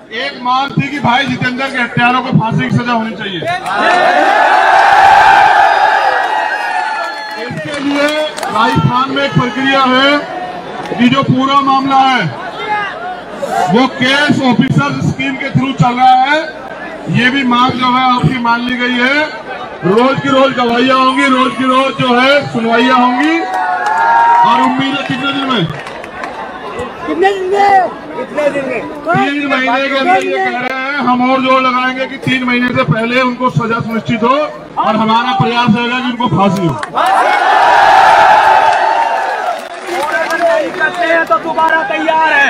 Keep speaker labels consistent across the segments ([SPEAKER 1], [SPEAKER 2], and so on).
[SPEAKER 1] एक मांग थी कि भाई जितेंद्र के हत्यारों को फांसी की सजा होनी चाहिए। इसके लिए राजस्थान में एक प्रक्रिया है कि जो पूरा मामला है वो केस ऑफिसर स्कीम के थ्रू चल रहा है। ये भी मांग जो है आपकी मान ली गई है। रोज की रोज गवाहियां होंगी, रोज की रोज जो है सुनवाइयां होंगी और उम्मीद है कितने दिन में 3 महीने के अंदर ये कह रहे हैं। हम और जोर लगाएंगे कि 3 महीने से पहले उनको सजा सुनिश्चित हो और हमारा प्रयास रहेगा कि उनको फांसी हो।
[SPEAKER 2] करते हैं तो दोबारा तैयार है।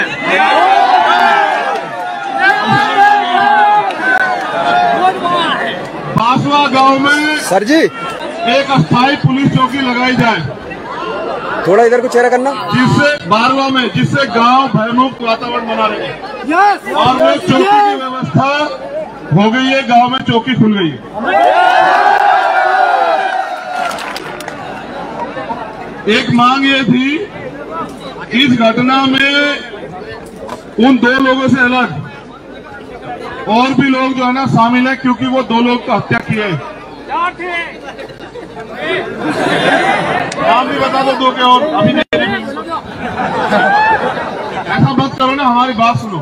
[SPEAKER 1] बासवा गांव में
[SPEAKER 3] सर जी
[SPEAKER 1] एक अस्थायी पुलिस चौकी लगाई जाए,
[SPEAKER 3] थोड़ा इधर को चेहरा करना,
[SPEAKER 1] जिससे बारवा में जिससे गांव भयमुक्त वातावरण बना रहे और वो चौकी की व्यवस्था हो गई है। गांव में चौकी खुल गई है। एक मांग ये थी, इस घटना में उन 2 लोगों से अलग और भी लोग जो है ना शामिल है, क्योंकि वो 2 लोग को हत्या किए हैं। नाम भी बता दो 2 के और अभी नहीं। ऐसा मत करो ना, हमारी बात सुनो।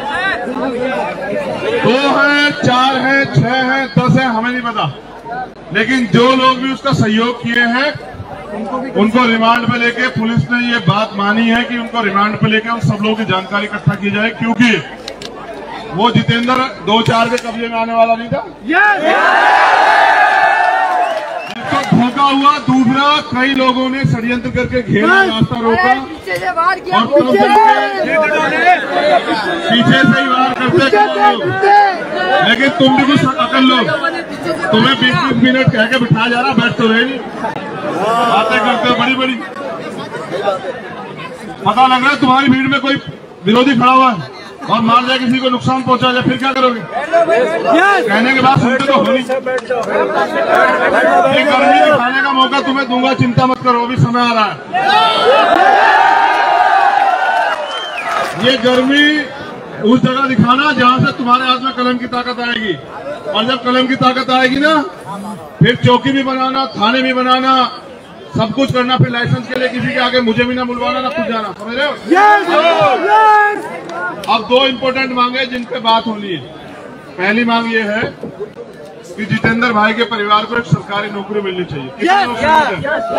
[SPEAKER 1] 2 हैं, 4 हैं, 6 हैं, 10 हैं, हमें नहीं पता, लेकिन जो लोग भी उसका सहयोग किए हैं उनको रिमांड पे लेके पुलिस ने ये बात मानी है कि उनको रिमांड पे लेके उन सब लोगों की जानकारी इकट्ठा की जाए, क्योंकि वो जितेंद्र 2-4 के कब्जे में आने वाला नहीं था। जिसको धोखा हुआ। दूसरा, कई लोगों ने षड्यंत्र करके घेरा, रास्ता रोका और पीछे से ही वार करते। लेकिन तुम भी कुछ अकल लो, तुम्हें 20-20 मिनट कह के बिठा जा रहा, बैठ तो रहे नहीं, बातें करते हो बड़ी बड़ी। पता लग रहा है तुम्हारी भीड़ में कोई विरोधी खड़ा हुआ है और मार जाए, किसी को नुकसान पहुंचा जाए, फिर क्या करोगे? कहने के बाद सुनते तो हो नहीं। ये गर्मी दिखाने का मौका तुम्हें दूंगा, चिंता मत करो, अभी समय आ रहा है। ये गर्मी उस जगह दिखाना जहां से तुम्हारे हाथ में कलम की ताकत आएगी, और जब कलम की ताकत आएगी ना, फिर चौकी भी बनाना, थाने भी बनाना, सब कुछ करना। फिर लाइसेंस के लिए किसी के आगे मुझे भी ना बुलवाना, ना खुद जाना, समझ रहे हो? अब 2 इम्पोर्टेंट मांगे जिन पे बात होनी है। पहली मांग ये है कि जितेंद्र भाई के परिवार को एक सरकारी नौकरी मिलनी चाहिए। कितनी नौकरी?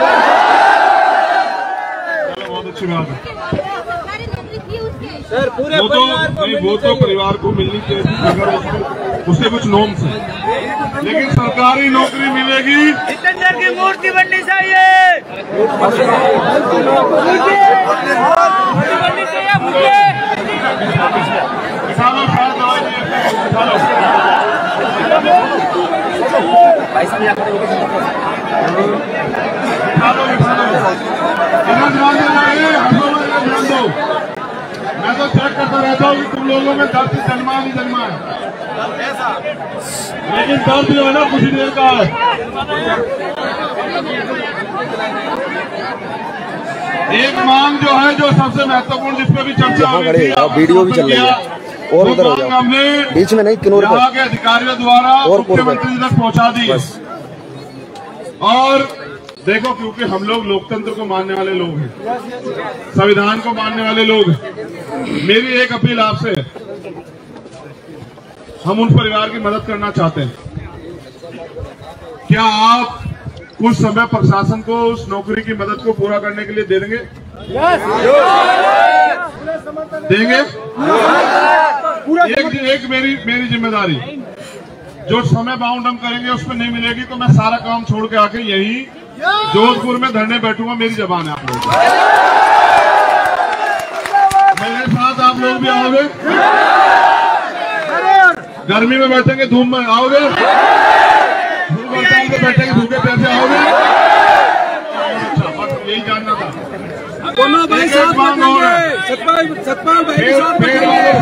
[SPEAKER 1] चलो, बहुत अच्छी बात है।
[SPEAKER 2] सर पूरे
[SPEAKER 1] वो तो परिवार को मिलनी चाहिए अगर उसके कुछ नॉर्म्स हैं, लेकिन सरकारी नौकरी मिलेगी।
[SPEAKER 2] जितेंद्र की मूर्ति बननी चाहिए, बननी चाहिए मुझे।
[SPEAKER 1] किसानों का दवाई ध्यान दो। मैं तो चेक करता रहता हूँ कि तुम लोगों में दर्द जन्मा नहीं जन्मा है, लेकिन दर्द जो है ना कुछ ही देर का है। एक मांग जो है, जो सबसे महत्वपूर्ण, जिस पे भी चर्चा हो रही है,
[SPEAKER 3] वीडियो भी चल रही है, और उधर हो जाओ,
[SPEAKER 1] हमने
[SPEAKER 3] बीच में नहीं, किन्नौर
[SPEAKER 1] यहाँ के अधिकारियों द्वारा मुख्यमंत्री तक पहुँचा दी। और देखो, क्योंकि हम लोग लोकतंत्र को मानने वाले लोग हैं, संविधान को मानने वाले लोग हैं, मेरी एक अपील आपसे है, हम उन परिवार की मदद करना चाहते हैं। क्या आप कुछ समय प्रशासन को उस नौकरी की मदद को पूरा करने के लिए दे देंगे? देंगे? एक मेरी जिम्मेदारी, जो समय बाउंड हम करेंगे उस पर नहीं मिलेगी तो मैं सारा काम छोड़ के आके यही जोधपुर में धरने बैठूंगा। मेरी जबान है आप लोग, मेरे साथ आप लोग भी आओगे? गर्मी में बैठेंगे, धूप में आओगे? धूप हड़ताल में बैठेंगे, भूखे पैसे आओगे? अच्छा, बस यही जानना था।
[SPEAKER 2] दोनों भाई साथ में सतपाल भाई के साथ में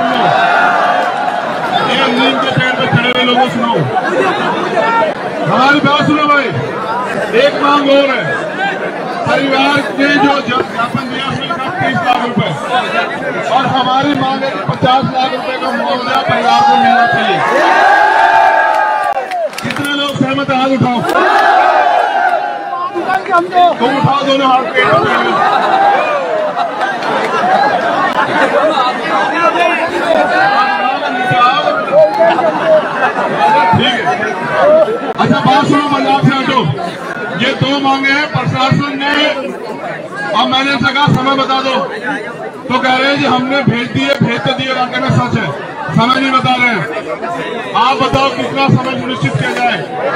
[SPEAKER 1] नीम के पेड़ पे खड़े हुए लोगों सुनो, हमारी बात सुनो भाई। एक मांग और है, परिवार ने जो ज्ञापन दिया उसमें 22 लाख रुपए और हमारी मांग है कि 50 लाख रुपए का मुआवजा परिवार को मिलना चाहिए। कितने लोग सहमत हैं? हाथ उठाओ। तुम उठाओ दोनों हाथ पे। ठीक है, अच्छा बात सुनो, मजाक से हटो। ये दो मांगे हैं प्रशासन ने, अब मैंने उनसे कहा समय बता दो, तो कह रहे हैं जी हमने भेज तो दिए, वाकई में सच है, समय नहीं बता रहे हैं। आप बताओ कितना समय सुनिश्चित किया जाए?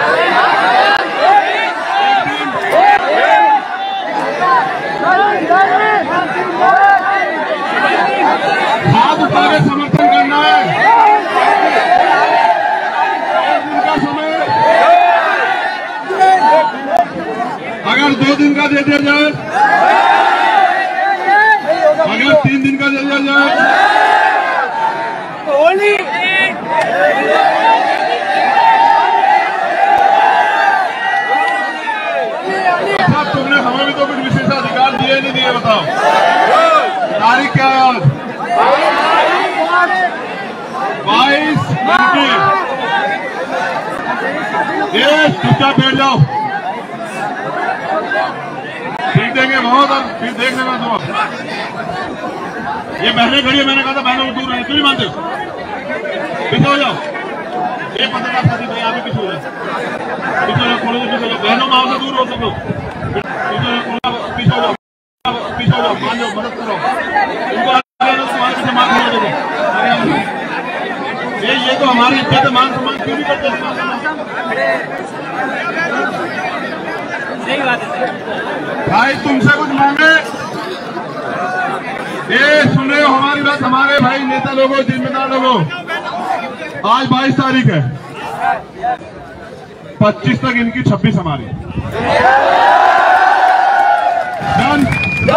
[SPEAKER 1] हाथ उठा के समर्थन करना है। समय अगर 2 दिन का दे दिया जाए, अगर 3 दिन का दे दिया जाए, अच्छा तुमने हमें भी तो कुछ विशेषाधिकार दिए नहीं दिए? बताओ तारीख क्या है आज? 22 चुपचाप बैठ जाओ, फिर देंगे बहुत और फिर देख लेना तुम। ये बहनें खड़ी है, मैंने कहा था बहनों को दूर रहे, क्यों नहीं मानते? पीछे हो जाओ। ये पत्रकार साथी भाई आगे पीछे हो जाओ, पीछे हो जाओ, थोड़े से पीछे हो जाओ, बहनों माओ से दूर हो सब लोग। पीछे हो जाओ, पीछे हो जाओ, मान जाओ, मदद करो उनको, तुम्हारे पीछे मान खड़ा देखो। ये तो हमारी इज्जत है, मान सम्मान क्यों नहीं करते?
[SPEAKER 2] सही बात है
[SPEAKER 1] भाई, तुमसे कुछ मांगे? ये सुन रहे हो हमारी बात? हमारे भाई नेता लोगों, जिम्मेदार लोगों, आज 22 तारीख है, 25 तक इनकी 26 हमारी। डन?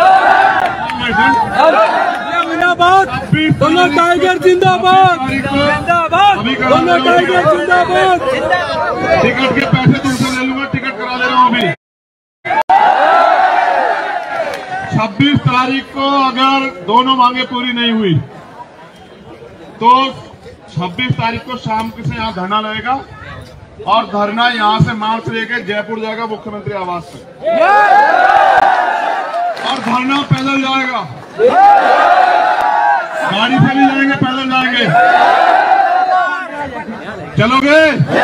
[SPEAKER 2] दोनों टाइगर जिंदाबाद, दोनों टाइगर जिंदाबाद।
[SPEAKER 1] टिकट के पैसे तुमसे ले लूंगा, टिकट करा ले रहा हूं अभी। 26 तारीख को अगर दोनों मांगे पूरी नहीं हुई तो 26 तारीख को शाम से यहाँ धरना लगेगा और धरना यहाँ से मार्च लेके जयपुर जाएगा मुख्यमंत्री आवास पे, और धरना पैदल जाएगा, गाड़ी से नहीं जाएंगे, पैदल जाएंगे। चलोगे?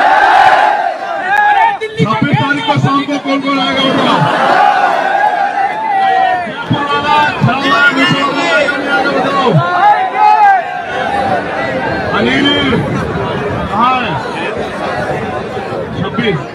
[SPEAKER 1] 26 तारीख को शाम को कौन कौन आएगा बताओ? जयपुर वाला बताओ। अनिल कहाँ है? 26